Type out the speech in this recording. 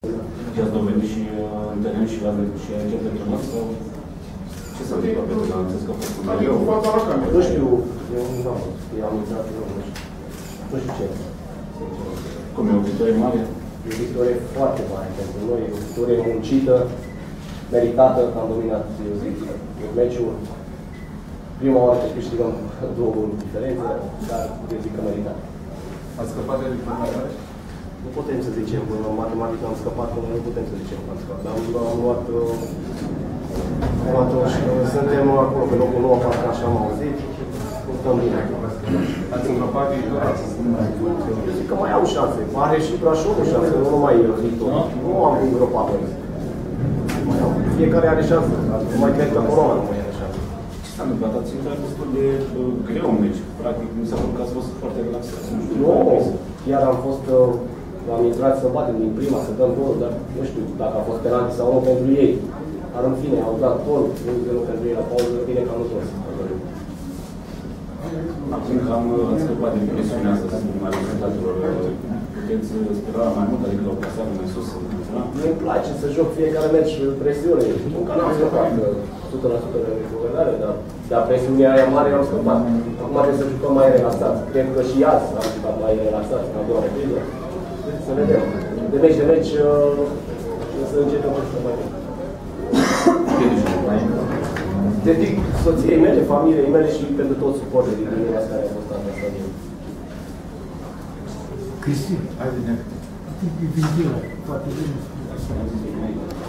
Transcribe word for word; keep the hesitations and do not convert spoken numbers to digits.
I-ați dovedit și în teren și la și aici pentru noi? Sau ce s-a întâmplat pentru că am înțeles că a fost un greu? Nu știu, eu nu am eu am intrat, eu nu știu. Nu știu ce. Cum e o victorie mare? E o victorie foarte mare pentru noi, e o victorie muncită, meritată, că am dominat, eu zic, meciul. Prima oară că câștigăm două goluri diferențe, dar eu zic că meritat. Ați scăpat de victorie? Nu putem să zicem, în matematică am scăpat, nu putem să zicem că am scăpat. Dar am, am luat, am luat și suntem acolo pe locul nou, parcă așa am auzit, stăm bine. Ați îngropat viitoarea? Eu zic că mai au șanse. Are și Brașovul șanse, nu numai Viitor. Nu am îngropat noi. Mai au. Fiecare are șanse. Nu mai cred că Corona nu mai are șanse. Ce s-a întâmplat? Ați intrat destul de uh, greu în meci. Practic, mi s-a părut că ați fost foarte relaxat. Nu, chiar am fost, uh, am intrat să batem din prima, să dăm golul, dar nu știu dacă a fost penalti sau nu pentru ei. Dar în fine, au dat gol, unu zero pentru ei la pauză, bine că am dus. Acum că am scăpat din presiunea asta, sunt mai rezultatelor, puteți spera mai mult, adică la o clasare mai sus? Mi-mi place să joc fiecare meci presiune. Încă nu am scăpat o sută la sută de recuperare, dar de presiunea aia mare am scăpat. Acum trebuie să jucăm mai relaxat. Cred că și azi am jucat mai relaxat, în a doua repriză. Să vedem. De meci de meci, să începem să mai bine. Dedic soției mele, familiei mele și pentru toți suporterii din Minas care au fost angajați. Cristi, hai vedem. Poate bine.